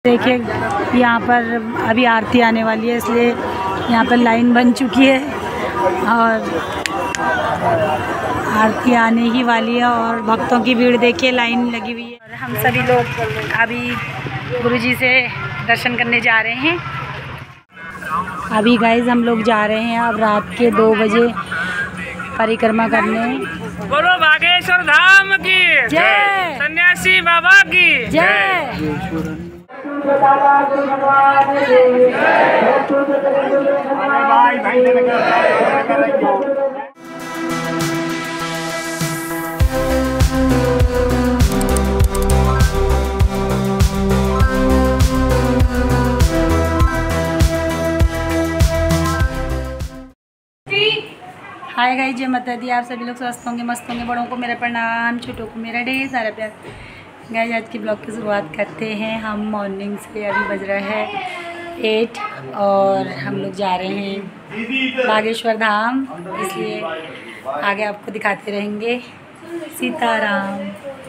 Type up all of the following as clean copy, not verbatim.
देखिए यहाँ पर अभी आरती आने वाली है, इसलिए यहाँ पर लाइन बन चुकी है और आरती आने ही वाली है और भक्तों की भीड़ देखिए लाइन लगी हुई है। और हम सभी लोग अभी गुरुजी से दर्शन करने जा रहे हैं। अभी गाइज हम लोग जा रहे हैं अब रात के 2 बजे परिक्रमा करने। बोलो बागेश्वर धाम की जय, सन्यासी बाबा की जय। हाय गाइस, जय माता दी। आप सभी लोग स्वस्थ होंगे, मस्त होंगे। बड़ों को मेरा प्रणाम, छोटों को मेरा ढेर सारा प्यार। गाइस आज की ब्लॉग की शुरुआत करते हैं हम मॉर्निंग से। अभी बज रहा है 8 और हम लोग जा रहे हैं बागेश्वर धाम, इसलिए आगे आपको दिखाते रहेंगे। सीताराम।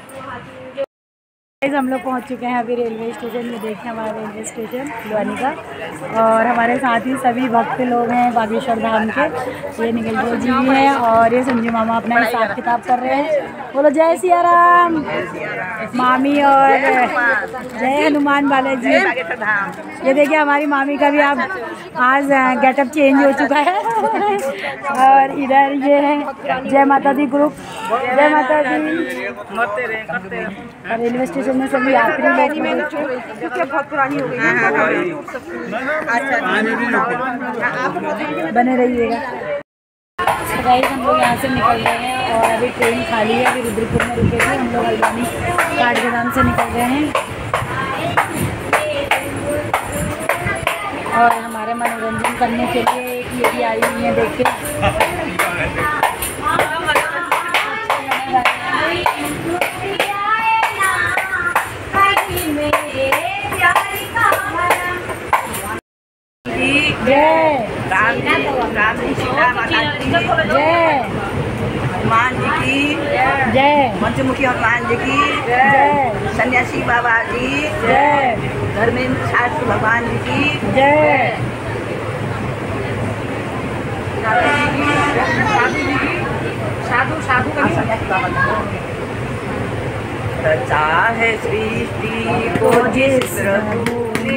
हम लोग पहुंच चुके हैं अभी रेलवे स्टेशन में। देखिए हमारा रेलवे स्टेशन लुधियाना का, और हमारे साथ ही सभी भक्त लोग हैं बागेश्वर धाम के। ये निखिल जी हैं और ये संजू मामा अपना हिसाब किताब कर रहे हैं। बोलो जय सिया राम। मामी और जय हनुमान बालाजी। ये देखिए हमारी मामी का भी आप आज गेटअप चेंज हो चुका है। और इधर ये है जय माता दी ग्रुप। जय माता दी। रेलवे स्टेशन में सभी यात्री बहुत पुरानी हो गई बने रहिएगा। गाइस हम लोग यहाँ से निकल रहे हैं और अभी ट्रेन खाली है। अभी रुद्रपुर में रुके थे हम लोग, हल्द्वानी काठगोदाम से निकल रहे हैं। और हमारे मनोरंजन करने के लिए एक ये भी आई हुई है, देखिए। जय जय हनुमान जी की जय, पंचमुखी हनुमान जी की जय, सन्यासी बाबा जी जय, धर्मेंद्र शास्त्री भगवान जी की जय। साधु साधु रचा है सृष्टि को जिस प्रभु ने,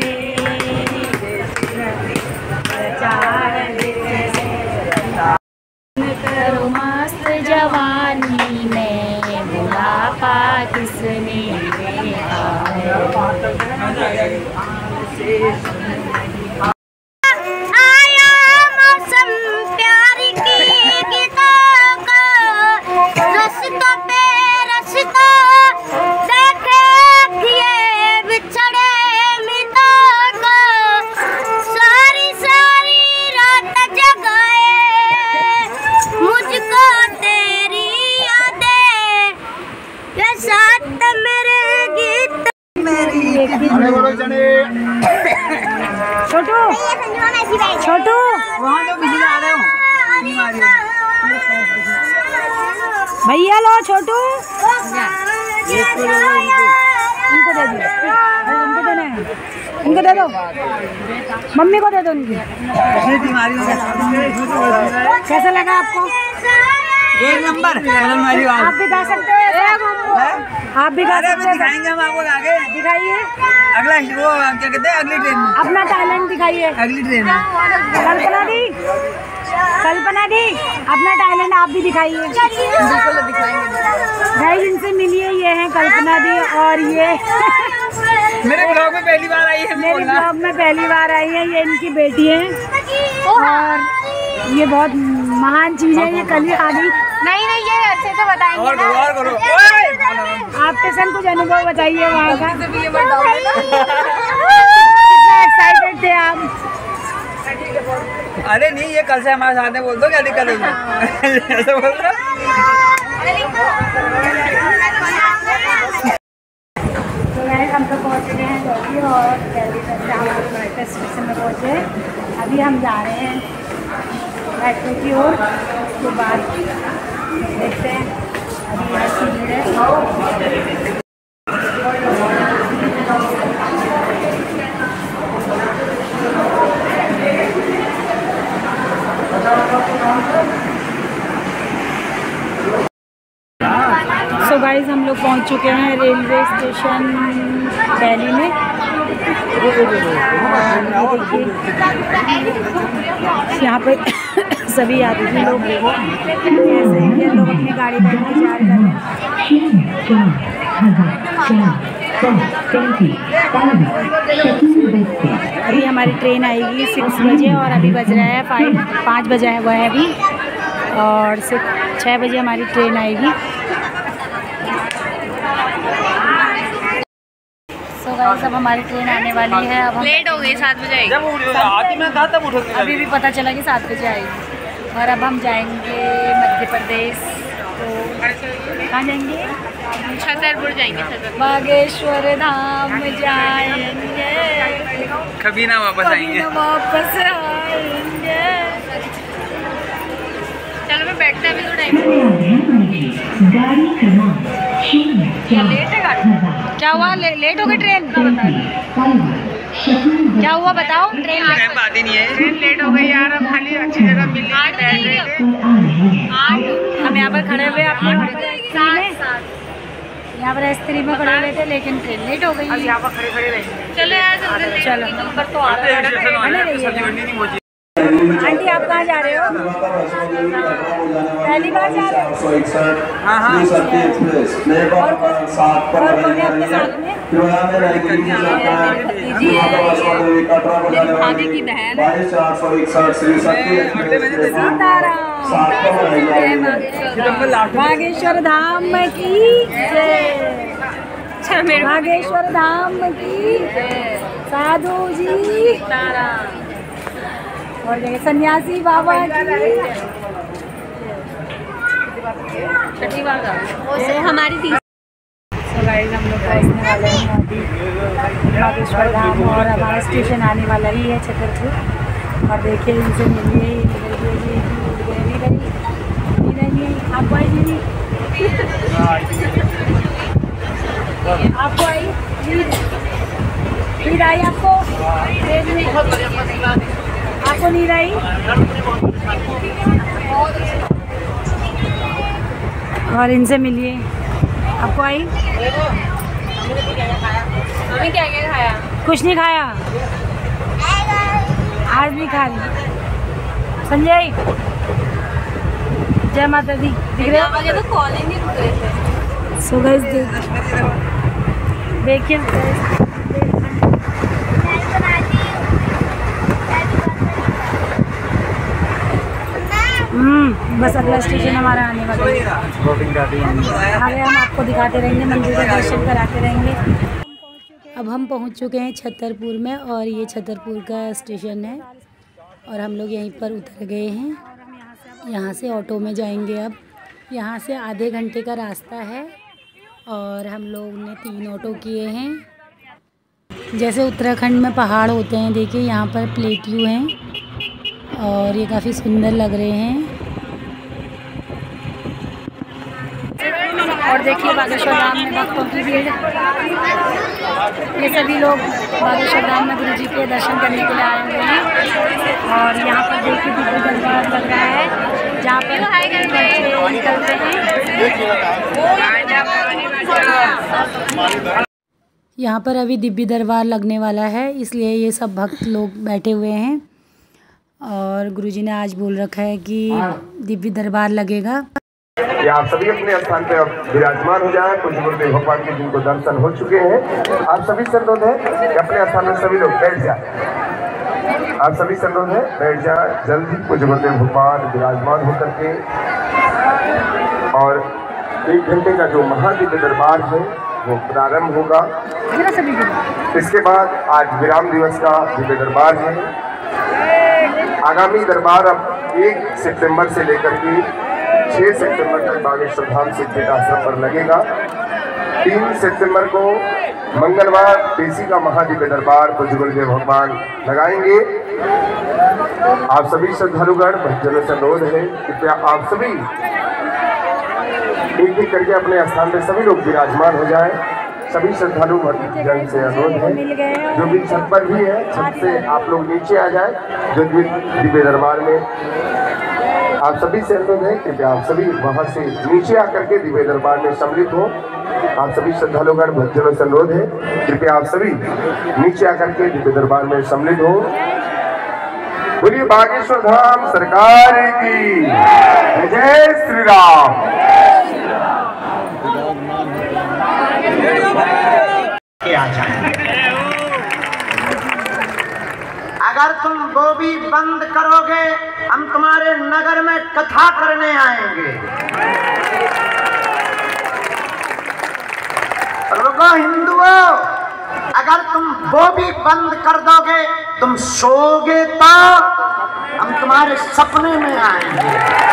करो मस्त जवानी में बुढ़ापा किसने देखा है। आया मौसम प्यार की गीतों का, रस्तों पे रस्ता देखे किए बिछड़े मितों को, सारी सारी रात जगाए मुझको तेरी यादें, ये साथ मेरे गीत। छोटू छोटू वहाँ तो बिजली आ रहे हो भैया लो छोटू, इनको दे दो, इनको देना है, इनको दे दो, मम्मी को दे दो इनकी। कैसा लगा आपको? एक नंबर। आप भी गा सकते हो, आप भी गा सकते हो। दिखाएंगे हम आपको आगे। दिखाइए अगला वो क्या कहते हैं, अगली ट्रेन में अपना टैलेंट दिखाइए। अगली ट्रेन में कल्पना दी, कल्पना दी अपना टैलेंट आप भी दिखाइए। भाई इनसे मिलिए, ये हैं कल्पना दी और ये मेरे ब्लॉग में पहली बार आई है। मेरे ब्लॉग में पहली बार आई है। ये इनकी बेटी है और ये बहुत महान चीज़ है। ये कल ही आ गई। नहीं नहीं, ये अच्छे से बताएंगे और करो, और करो। आपके संग कुछ अनुभव बताइए वहाँ का। कितना एक्साइटेड थे आप? अरे नहीं, ये कल से हमारे साथ में बोल दो, क्या दिक्कत है। ऐसे बोल दो। हम तो पहुँच गए हैं दिल्ली और दिल्ली से हम लोग स्टेशन में पहुँचे। अभी हम जा रहे हैं मेट्रो की ओर। उसके बाद देखते हैं अभी यहाँ की भीड़ है। गाइस हम लोग पहुंच चुके हैं रेलवे स्टेशन दिल्ली में। यहाँ पे सभी यात्री लोग ये लोग अपनी गाड़ी का इंतजार कर रहे हैं। अभी हमारी ट्रेन आएगी 6 बजे और अभी बज रहा है 5 बजे हुआ है अभी, और 6 बजे हमारी ट्रेन आएगी। तो गाइस अब हमारी ट्रेन आने वाली है। अब लेट हो गई, 7 बजे आएगी। अभी भी पता चला कि 7 बजे आएगी। और अब हम जाएंगे मध्य प्रदेश। तो कहाँ जाएंगे? छतरपुर जाएंगे। छतरपुर बागेश्वर धाम जाएंगे, कभी ना वापस आएंगे। चलो मैं बैठता भी तो टाइम लेट है गाड़ी। क्या हुआ? लेट हो गई ट्रेन? क्या हुआ बताओ? ट्रेन बात ही नहीं है। ट्रेन लेट हो गई यार, अब खाली अच्छी जगह मिल रही है। हम यहाँ पर खड़े हुए अपने यहाँ पर S3 में खड़े हुए थे, लेकिन ट्रेन लेट हो गई। यहाँ पर खड़े खड़े रहेंगे। चलो यार चलो नंबर तो आ रहा है। आंटी आप कहाँ जा रहे हो? पहली बार जा रहे हो? और कौन है आपके साथ में? आगे की बहन बागेश्वर धाम की जय। बागेश्वर धाम की साधु जी और देखिए सन्यासी बाबा की। छठी बार हमारी तीसरी। गाइस हम लोग पहुँचने वाले हैं अभी बागेश्वर धाम, और हमारा स्टेशन आने वाला ही है छतरपुर। और देखिए इनसे मिलिए, आपको आई जी, आपको आई नींद आई? आपको नींद आई? और इनसे मिलिए, आपको आई? अभी क्या क्या खाया? कुछ नहीं खाया, आज नहीं खा रही। संजय जय माता दी, दिख रहे हो? तो कॉल ही नहीं रुक रहे थे। सो गाइस देखिए बस अगला स्टेशन हमारा आने वाला है। आगे हम आपको दिखाते रहेंगे, मंदिर का दर्शन कराते रहेंगे। अब हम पहुंच चुके हैं छतरपुर में, और ये छतरपुर का स्टेशन है और हम लोग यहीं पर उतर गए हैं। यहाँ से ऑटो में जाएंगे। अब यहाँ से आधे घंटे का रास्ता है और हम लोग ने 3 ऑटो किए हैं। जैसे उत्तराखंड में पहाड़ होते हैं, देखिए यहाँ पर प्लेट्यू हैं और ये काफ़ी सुंदर लग रहे हैं। और देखिए बागेश्वर धाम में भक्तों की भीड़। ये सभी लोग बागेश्वर धाम में गुरु जी के दर्शन करने के लिए आए हुए हैं। और यहाँ पर देखिए दिव्य दरबार लग रहा है, जहाँ पर बच्चे निकलते हैं। यहाँ पर अभी दिव्य दरबार लगने वाला है, इसलिए ये सब भक्त लोग बैठे हुए हैं। और गुरुजी ने आज बोल रखा है कि दिव्य दरबार लगेगा। कि आप सभी अपने स्थान पे अब विराजमान हो जाएं। कुछ गुरुदेव भगवान के जिनको दर्शन हो चुके हैं, आप सभी से अनुरोध है कि अपने स्थान में सभी लोग बैठ जाए। आप सभी से अनुरोध है बैठ जाए जल्दी। कुछ गुरुदेव भगवान विराजमान होकर के, और 1 घंटे का जो महादिव्य दरबार है वो प्रारंभ होगा। इसके बाद आज विराम दिवस का दिव्य दरबार है। आगामी दरबार अब 1 सितंबर से लेकर के 6 सितंबर तक बागेश्वर धाम सिद्धेश्वर आश्रम पर लगेगा। 3 सितंबर को मंगलवार देसी का महादिव्य दरबार पूज्य गुरुदेव भगवान लगाएंगे। आप सभी श्रद्धालुगण भक्तजनों से अनुरोध है कृपया आप सभी एक करके अपने स्थान पे सभी लोग विराजमान हो जाएं। सभी श्रद्धालु भक्तजन से अनुरोध है, जो भी छत पर भी है छत से आप लोग नीचे आ जाए। जो दिव्य दरबार में आप सभी से अनुरोध है कि आप सभी वहां से नीचे आकर के दिव्य दरबार में सम्मिलित हो। आप सभी श्रद्धालुगण भक्तजनों से अनुरोध है, कृपया आप सभी नीचे आकर के दिव्य दरबार में सम्मिलित हो। बोलिए बागेश्वर धाम सरकार की जय श्री राम। अगर तुम वो भी बंद करोगे, हम तुम्हारे नगर में कथा करने आएंगे। रुको हिंदुओं, अगर तुम वो भी बंद कर दोगे, तुम सोओगे तो हम तुम्हारे सपने में आएंगे।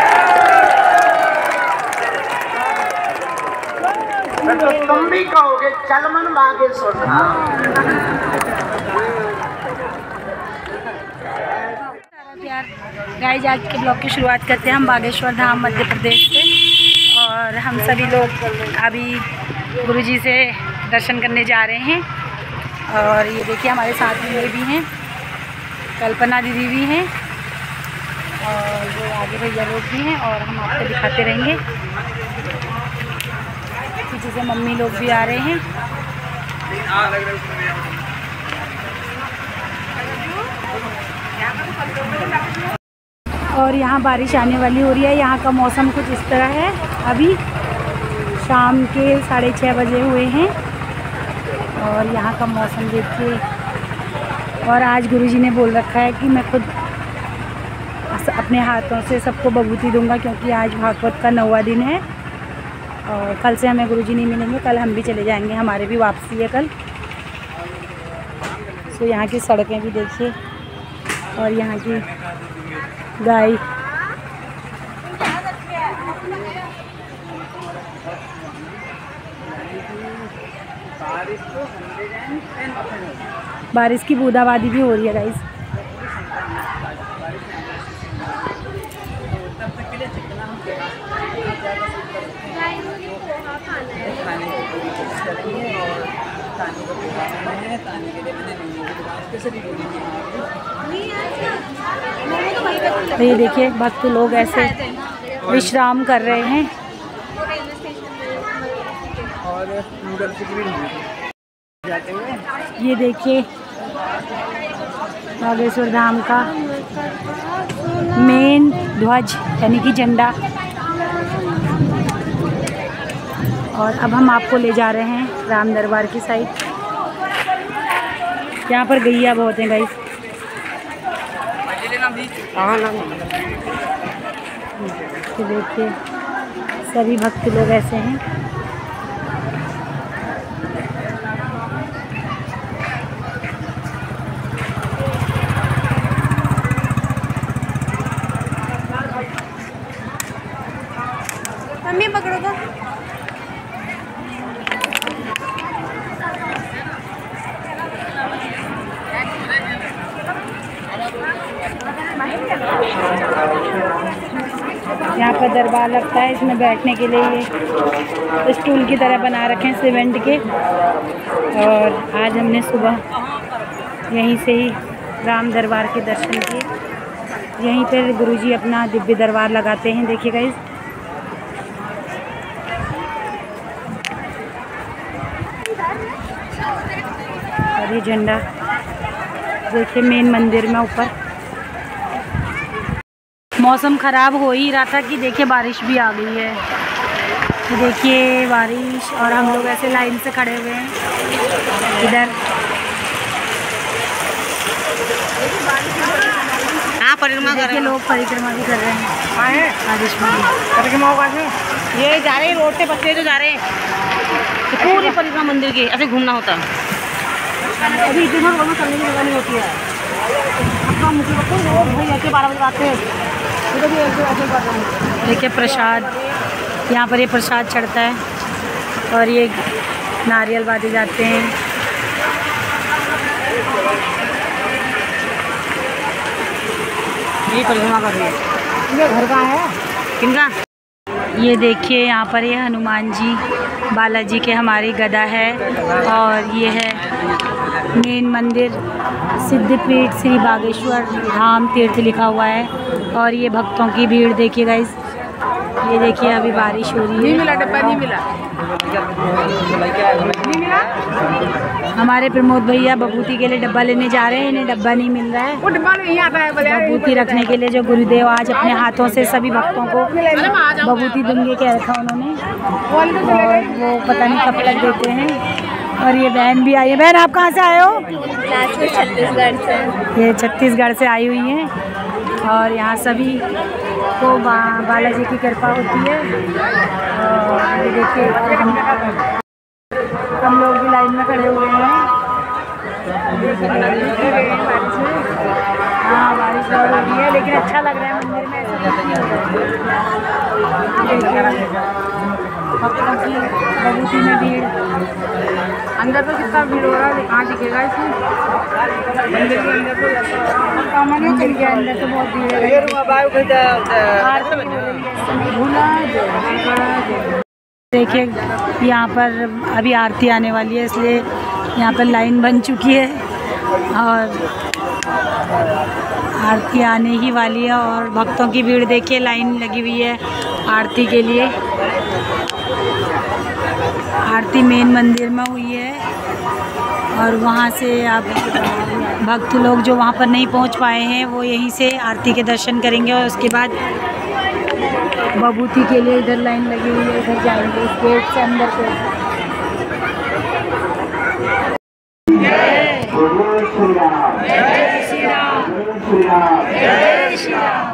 तो तुम भी कहोगे चल मन बागेश्वर गाइस, आज के ब्लॉग की शुरुआत करते हैं हम बागेश्वर धाम मध्य प्रदेश से। और हम सभी लोग अभी गुरुजी से दर्शन करने जा रहे हैं। और ये देखिए हमारे साथ में भी हैं, कल्पना दीदी भी हैं और वो आगे भैया लोग भी हैं और हम आपको दिखाते रहेंगे। पीछे से मम्मी लोग भी आ रहे हैं। और यहाँ बारिश आने वाली हो रही है। यहाँ का मौसम कुछ इस तरह है। अभी शाम के 6:30 बजे हुए हैं और यहाँ का मौसम देखिए। और आज गुरुजी ने बोल रखा है कि मैं खुद अपने हाथों से सबको बबूती दूंगा, क्योंकि आज भागवत का 9वां दिन है। और कल से हमें गुरुजी नहीं मिलेंगे, कल हम भी चले जाएंगे, हमारे भी वापसी है कल। सो यहाँ की सड़कें भी देखिए और यहाँ की गाय। बारिश की बूंदाबांदी भी हो रही है गाइस। तो ये देखिए भक्त लोग ऐसे विश्राम कर रहे हैं। ये देखिए बागेश्वर धाम का मेन ध्वज यानी कि झंडा। और अब हम आपको ले जा रहे हैं राम दरबार की साइड। यहाँ पर गैया बहुत हैं गाइस। तो देखिए सभी भक्त लोग ऐसे हैं। मम्मी पकड़ो तो। यहाँ पर दरबार लगता है, इसमें बैठने के लिए ये स्टूल की तरह बना रखे हैं सीमेंट के। और आज हमने सुबह यहीं से ही राम दरबार के दर्शन किए। यहीं पर गुरुजी अपना दिव्य दरबार लगाते हैं। देखिए गाइस, और ये झंडा देखिए मेन मंदिर में ऊपर। मौसम ख़राब हो ही रहा था कि देखिए बारिश भी आ गई है। तो देखिए बारिश, और हम लोग ऐसे लाइन से खड़े हुए हैं इधर। हाँ, परिक्रमा कर रहे हैं लोग, परिक्रमा भी कर रहे हैं बारिश में। परिक्रमा ये जा रहे हैं रोड से, बच्चे जो जा रहे हैं तो पूरी परिक्रमा मंदिर की ऐसे घूमना होता है। अभी इतनी रोड में चलने की जगह नहीं होती है। अपना मुझे भाई ऐसे 12 बजे आते हैं। देखिए प्रसाद, यहाँ पर ये प्रसाद चढ़ता है और ये नारियल बांधे जाते हैं। ये परिक्रमा कर रही है। ये घर का है किनका? ये देखिए यहाँ पर ये हनुमान जी बालाजी के हमारी गदा है। और ये है मेन मंदिर सिद्धपीठ श्री बागेश्वर धाम तीर्थ लिखा हुआ है। और ये भक्तों की भीड़ देखिए गाइस, ये देखिए अभी बारिश हो रही है। डब्बा नहीं मिला। हमारे प्रमोद भैया बबूती के लिए डब्बा लेने जा रहे हैं, इन्हें डब्बा नहीं मिल रहा है। वो डब्बा नहीं आता है बबूती रखने के लिए जो गुरुदेव आज अपने हाथों से सभी भक्तों को बबूती देंगे कह रखा उन्होंने, और वो पता नहीं कब तक देते हैं। और ये बहन भी आई है। बहन आप कहाँ से आए हो? छत्तीसगढ़ से। ये छत्तीसगढ़ से आई हुई हैं और यहाँ सभी को बालाजी की कृपा होती है। और ये देखिए हम लोग भी लाइन में खड़े हुए हैं। हाँ बारिश बहुत हो रही है लेकिन अच्छा लग रहा है मंदिर में। भक्तों की बबूती में भीड़। अंदर तो कितना भीड़ हो रहा है, कहाँ दिखेगा इसमें? मंदिर के अंदर तो सामान्य चल गया, अंदर तो बहुत भीड़ है। देखिए यहाँ पर अभी आरती आने वाली है, इसलिए यहाँ पर लाइन बन चुकी है और आरती आने ही वाली है। और भक्तों की भीड़ देखिए, लाइन लगी हुई है आरती के लिए। आरती मेन मंदिर में हुई है और वहाँ से आप भक्त लोग जो वहाँ पर नहीं पहुँच पाए हैं वो यहीं से आरती के दर्शन करेंगे और उसके बाद बबूती के लिए इधर लाइन लगी हुई है, इधर जाएंगे इस गेट से अंदर को। जय श्री राम, जय श्री राम, जय श्री राम, जय श्री राम।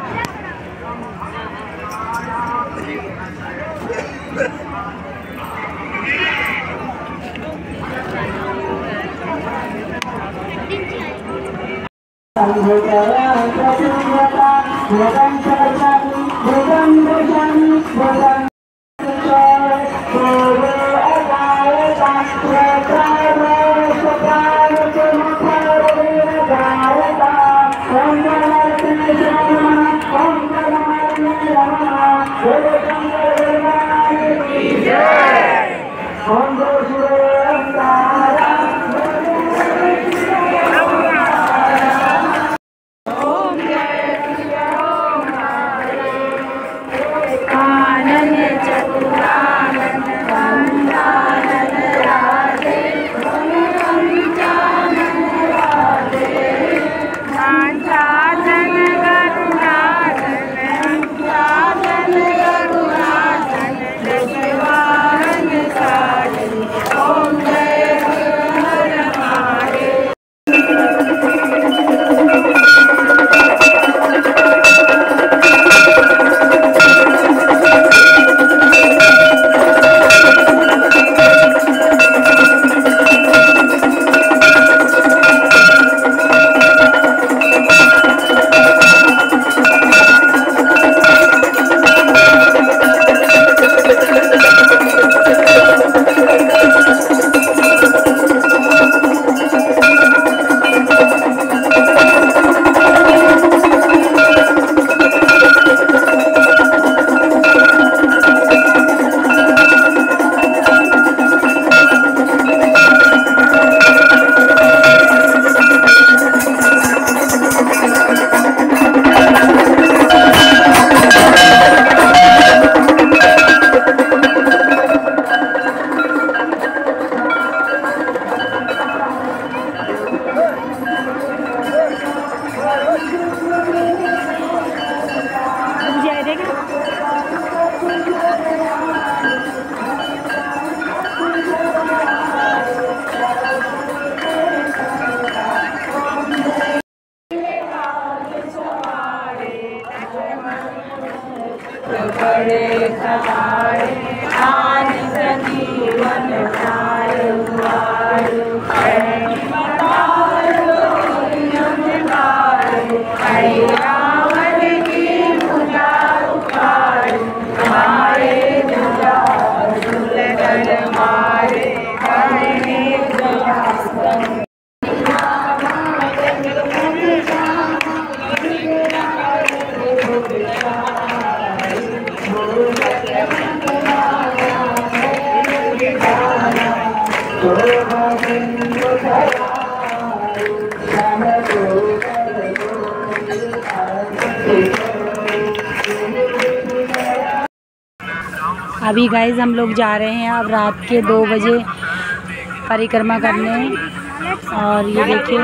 अभी गाइज हम लोग जा रहे हैं अब रात के 2 बजे परिक्रमा करने। और ये देखिए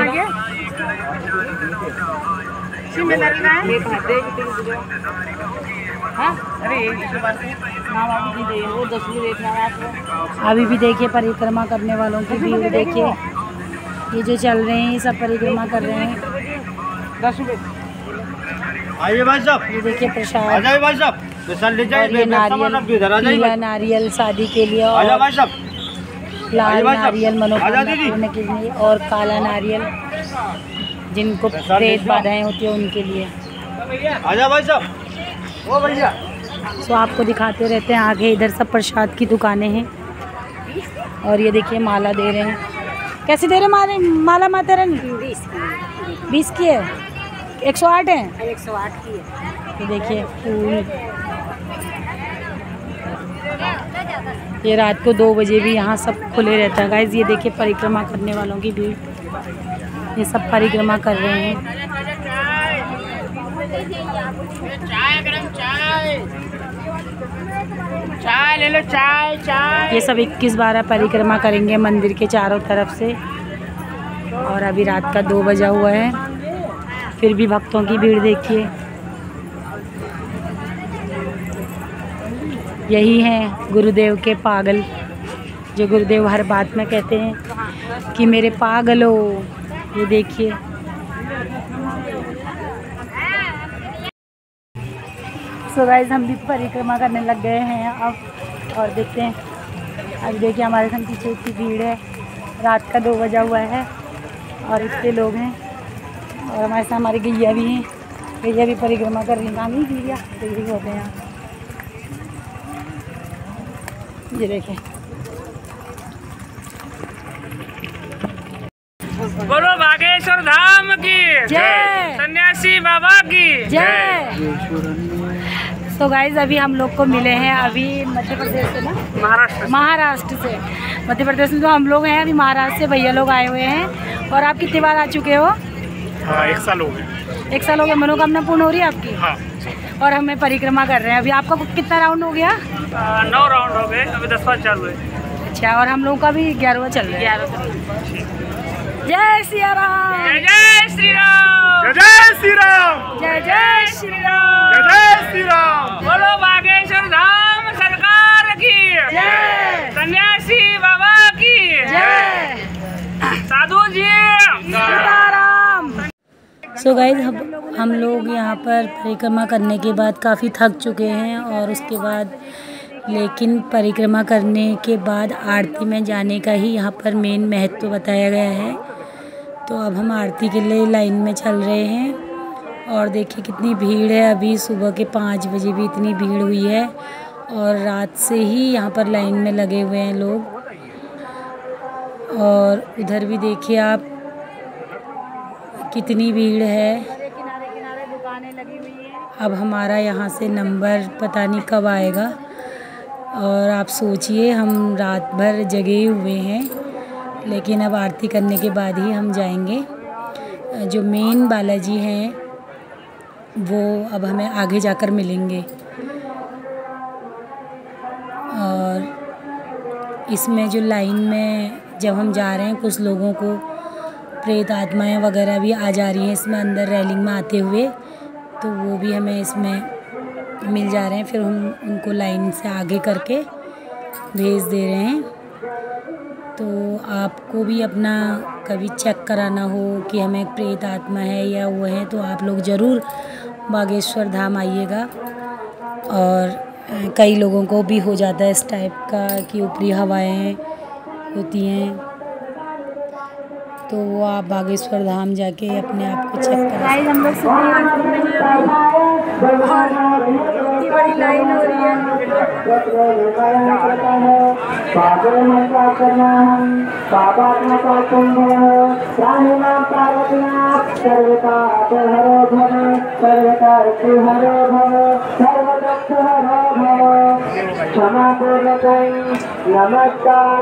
अभी भी देखिए परिक्रमा करने वालों की भीड़ देखिए, ये जो चल रहे हैं ये सब परिक्रमा कर रहे हैं। 10 रुपये आइए भाई साहब, ये देखिए प्रसाद, आ जाइए भाई साहब, ले और ये नारियल, पीला नारियल शादी के लिए, और भाई साहब लाल नारियल मनोकामना पूर्ण के लिए, और काला नारियल जिनको प्रेत बाधाएं होती है उनके लिए। आजा भाई साहब, ओ भैया। तो आपको दिखाते रहते हैं आगे, इधर सब प्रसाद की दुकानें हैं। और ये देखिए माला दे रहे हैं, कैसे दे रहे माला माता रानी? 20 की है, 108 है, 108 की है। ये देखिए फूल, ये रात को 2 बजे भी यहाँ सब खुले रहता है गाइज। ये देखिए परिक्रमा करने वालों की भीड़, ये सब परिक्रमा कर रहे हैं। चाय ले लो, चाय चाय। ये सब 21-12 परिक्रमा करेंगे मंदिर के चारों तरफ से। और अभी रात का 2 बजा हुआ है, फिर भी भक्तों की भीड़ देखिए। यही हैं गुरुदेव के पागल, जो गुरुदेव हर बात में कहते हैं कि मेरे पागल हो। ये देखिए सो गाइस हम भी परिक्रमा करने लग गए हैं अब, और देखते हैं। अब देखिए हमारे संग पीछे इतनी भीड़ है, रात का 2 बजा हुआ है और इतने लोग हैं। और हमारे साथ हमारी गैया भी हैं, गैया भी परिक्रमा कर रही हैं। कहाँ नहीं गैया, यही होते हैं यहाँ। ये देखें, बोलो बागेश्वर धाम की जय, सन्यासी बाबा की जय। तो गाइज अभी हम लोग को मिले हैं अभी मध्य प्रदेश से ना, महाराष्ट्र से। मध्य प्रदेश में तो हम लोग हैं, अभी महाराष्ट्र से भैया लोग आए हुए हैं। और आप कितनी बार आ चुके हो? 1 साल हो गए। 1 साल हो गया। मनोकामना पूर्ण हो रही है आपकी? हाँ। और हमें परिक्रमा कर रहे हैं अभी। आपका कितना राउंड हो गया? 9 राउंड हो गए, अभी 10वां चालू है। अच्छा, और हम लोगों का भी 11वां चल रहा है। 11वां। जय सिया राम, जय जय श्री राम, जय जय श्री राम, जय जय श्री राम, जय जय श्री राम। बोलो बागेश्वर धाम सरकार की जय, सन्यासी बाबा की जय, साधु जी सीताराम। सो गाइज हम लोग यहाँ पर परिक्रमा करने के बाद काफ़ी थक चुके हैं। और उसके बाद लेकिन परिक्रमा करने के बाद आरती में जाने का ही यहाँ पर मेन महत्व बताया गया है। तो अब हम आरती के लिए लाइन में चल रहे हैं। और देखिए कितनी भीड़ है, अभी सुबह के 5 बजे भी इतनी भीड़ हुई है। और रात से ही यहाँ पर लाइन में लगे हुए हैं लोग। और उधर भी देखिए आप कितनी भीड़ है। किनारे किनारे दुकानें लगी हुई हैं। अब हमारा यहाँ से नंबर पता नहीं कब आएगा। और आप सोचिए हम रात भर जगे हुए हैं, लेकिन अब आरती करने के बाद ही हम जाएंगे। जो मेन बालाजी हैं वो अब हमें आगे जाकर मिलेंगे। और इसमें जो लाइन में जब हम जा रहे हैं, कुछ लोगों को प्रेत आत्माएं वगैरह भी आ जा रही हैं इसमें अंदर रेलिंग में आते हुए, तो वो भी हमें इसमें मिल जा रहे हैं। फिर हम उनको लाइन से आगे करके भेज दे रहे हैं। तो आपको भी अपना कभी चेक कराना हो कि हमें प्रेत आत्मा है या वो है, तो आप लोग ज़रूर बागेश्वर धाम आइएगा। और कई लोगों को भी हो जाता है इस टाइप का कि ऊपरी हवाएं होती हैं, तो वो आप बागेश्वर धाम जाके अपने आप को चेक करें। हम लोग इतनी बड़ी लाइन हो रही है। नमस्कार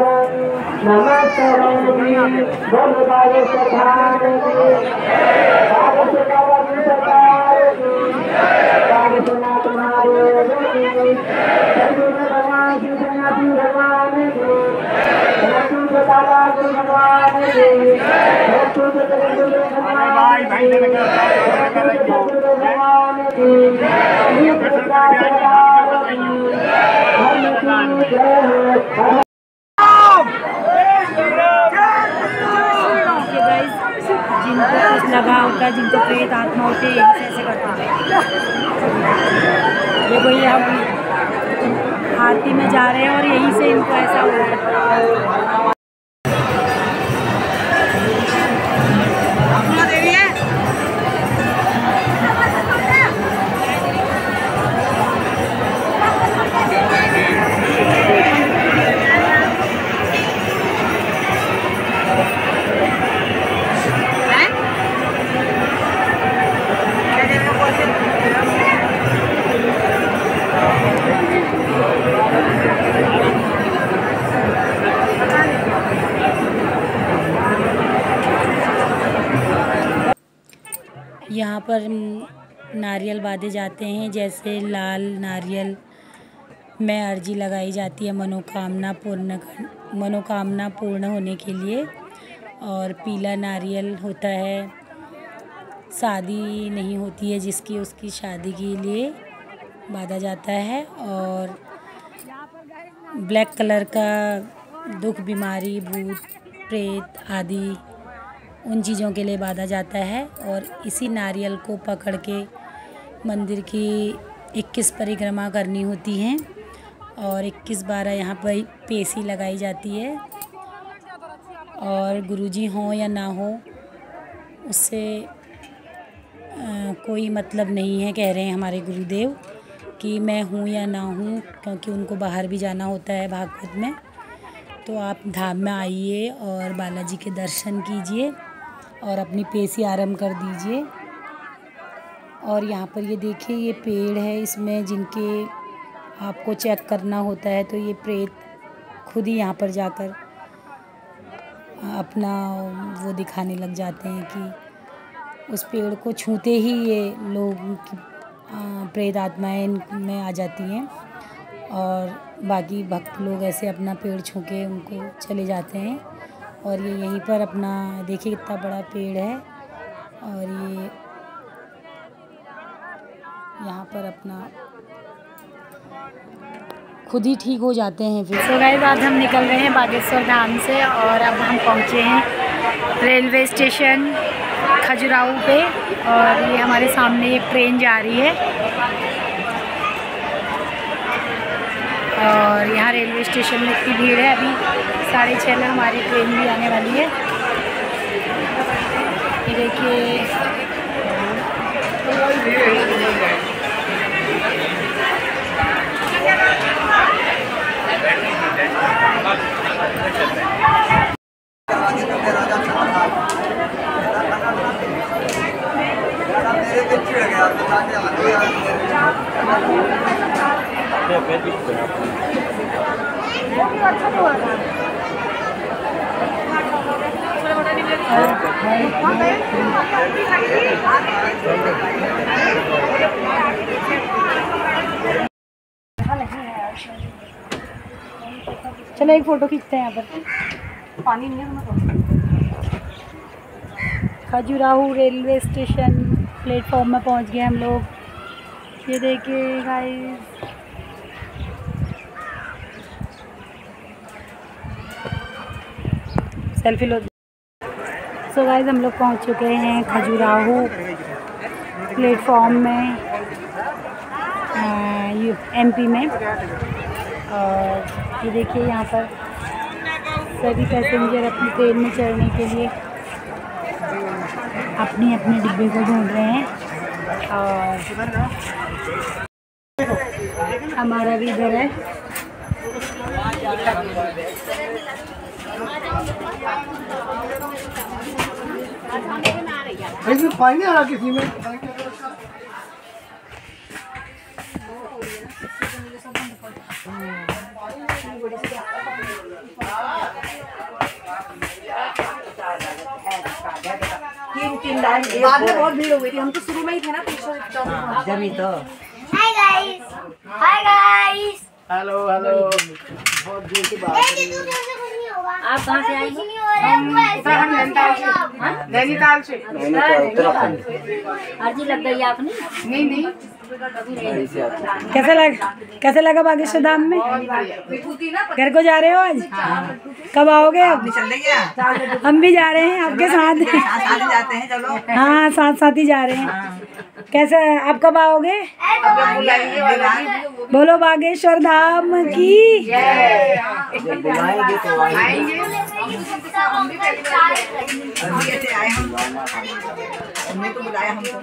जिनको कुछ लगा होता है, जिनको प्रेत आत्मा होते हैं, यही से ऐसे करते हैं। देखो ये हम आरती में जा रहे हैं और यहीं से इनको ऐसा हो रहा है। यहाँ पर नारियल बांधे जाते हैं, जैसे लाल नारियल में अर्जी लगाई जाती है मनोकामना पूर्ण होने के लिए, और पीला नारियल होता है शादी नहीं होती है जिसकी, उसकी शादी के लिए बांधा जाता है, और ब्लैक कलर का दुख बीमारी भूत प्रेत आदि उन चीज़ों के लिए बांधा जाता है। और इसी नारियल को पकड़ के मंदिर की 21 परिक्रमा करनी होती हैं और 21 बार यहाँ पर पेशी लगाई जाती है। और गुरुजी हों या ना हो उससे कोई मतलब नहीं है, कह रहे हैं हमारे गुरुदेव कि मैं हूँ या ना हूँ, क्योंकि उनको बाहर भी जाना होता है भागवत में। तो आप धाम में आइए और बालाजी के दर्शन कीजिए और अपनी पेशी आरंभ कर दीजिए। और यहाँ पर ये देखिए, ये पेड़ है, इसमें जिनके आपको चेक करना होता है तो ये प्रेत खुद ही यहाँ पर जाकर अपना वो दिखाने लग जाते हैं कि उस पेड़ को छूते ही ये लोग की प्रेत आत्माएं में आ जाती हैं, और बाकी भक्त लोग ऐसे अपना पेड़ छू के उनको चले जाते हैं। और ये यहीं पर अपना देखिए कितना बड़ा पेड़ है, और ये यहाँ पर अपना खुद ही ठीक हो जाते हैं फिर। तो गाइस आज हम निकल रहे हैं बागेश्वर धाम से, और अब हम पहुँचे हैं रेलवे स्टेशन खजुराहो पे, और ये हमारे सामने एक ट्रेन जा रही है। और यहाँ रेलवे स्टेशन में इतनी भीड़ है, अभी 6:30 में हमारी ट्रेन भी आने वाली है। ये देखिए चलो एक फ़ोटो खींचते हैं यहाँ पर। पानी नहीं है। खजुराहो रेलवे स्टेशन प्लेटफॉर्म में पहुँच गए हम लोग। ये देखिए गाइस, सेल्फी लो। सो गाइस हम लोग पहुँच चुके हैं खजुराहो प्लेटफॉर्म में, MP में। और ये देखिए यहाँ पर सभी पैसेंजर अपनी ट्रेन में चढ़ने के लिए अपने अपने डिब्बे को ढूंढ रहे हैं, और हमारा भी इधर है। पानी आ रहा किसी में। बाद में बहुत भीड़ हो गई थी, हम तो शुरू में ही थे ना पीछे जमी तो। Hi guys, hi guys, hello hello. बहुत दूर की बात। आप कहाँ से आई हो? नैनीताल से। अर्जी लग गई आपने? नहीं कैसे लगा बागेश्वर धाम में? घर को जा रहे हो आज? कब आओगे अब? हम भी जा रहे हैं आपके साथ। जाते हैं, चलो। हाँ, साथ ही जा रहे हैं। कैसे आप कब आओगे? बोलो बागेश्वर धाम की। बुलाएंगे तो आएंगे। हमने तो बुलाया हमको।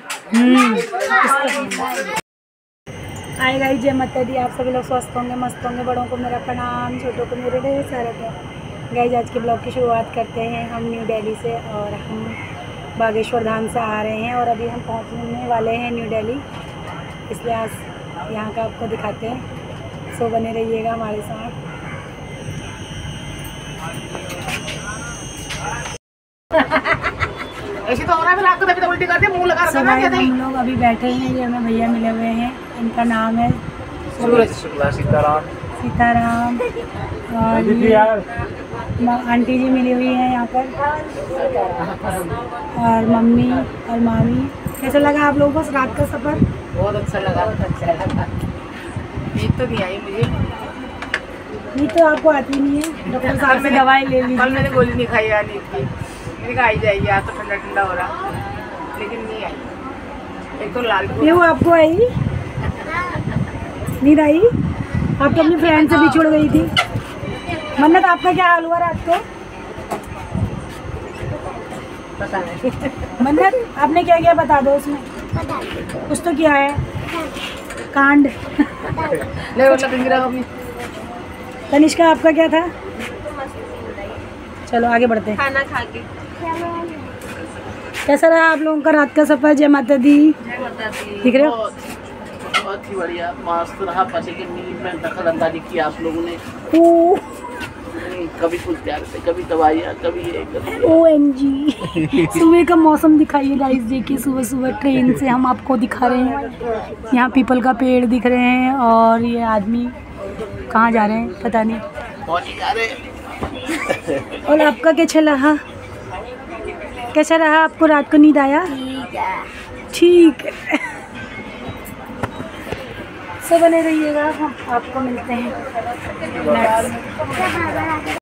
हाय गाइस, जय माता दी। आप सभी लोग स्वस्थ होंगे, मस्त होंगे। बड़ों को मेरा प्रणाम, छोटों को मेरे ढेर सारा प्यार। गाइस, आज के ब्लॉग की शुरुआत करते हैं हम न्यू दिल्ली से, और हम बागेश्वर धाम से आ रहे हैं और अभी हम पहुंचने वाले हैं न्यू दिल्ली, इसलिए आज यहाँ का आपको दिखाते हैं। सो बने रहिएगा हमारे साथ। ऐसे तो हो रहा है, रात को तभी तो उल्टी करते मुंह लगा रखा है। हम लोग अभी बैठे हैं, ये हमें भैया मिले हुए हैं, इनका नाम है सीताराम, और आंटी जी मिली हुई हैं यहाँ पर, और मम्मी और मामी। कैसा लगा आप लोगों को रात का सफ़र? बहुत अच्छा लगा। नींद तो नहीं आई मुझे। नींद तो आपको आती नहीं है, डॉक्टर साहब से दवाई ले ली। कल मैंने गोली नहीं खाई यार नींद की, मैंने कहा आई जाएगी, आज तो ठंडा ठंडा हो रहा, लेकिन नहीं आई। एक तो लाल ये वो आपको आई नींद आई? आप तो अपनी फ्रेंड से भी छुड़ गई थी। मन्नत, आपका क्या हाल हुआ रात को? पता नहीं। मन्नत, आपने क्या किया बता दो उसमें। कुछ तो किया है कांड। ले मतलब तनिष्का, आपका क्या था? चलो आगे बढ़ते हैं। खाना खा के कैसा रहा आप लोगों का रात का सफर? जय माता दी। दिख रहे हो? बहुत ही बढ़िया, मस्त रहा। पति की नींद में दखल अंदाजी की आप लोगों ने। कभी कुछ प्यार से, कभी दवाइयाँ, कभी ये, कभी OMG। सुबह का मौसम दिखाइए गाइस, देखिए सुबह सुबह ट्रेन से हम आपको दिखा रहे हैं। यहाँ पीपल का पेड़ दिख रहे हैं, और ये आदमी कहाँ जा रहे हैं पता नहीं। पहुँच जा रहे। और आपका कैसा रहा? कैसा रहा आपको? रात को नींद आया? ठीक है। सब बने रहिएगा, हम आपको मिलते हैं नेक्स्ट।